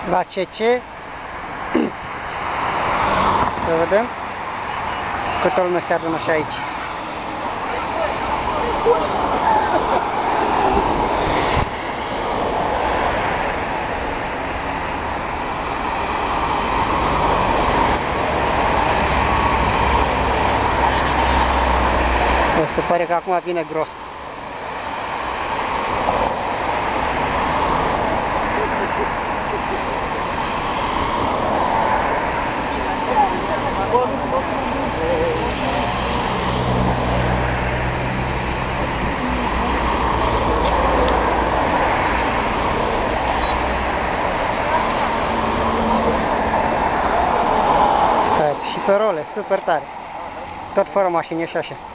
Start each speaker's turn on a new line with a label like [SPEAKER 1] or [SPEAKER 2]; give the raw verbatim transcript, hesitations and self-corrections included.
[SPEAKER 1] La C C. Să vedem. Câtă lume se adună și aici. Se pare că acum vine gros. Și pe role, super tare. Tot fără mașini și așa.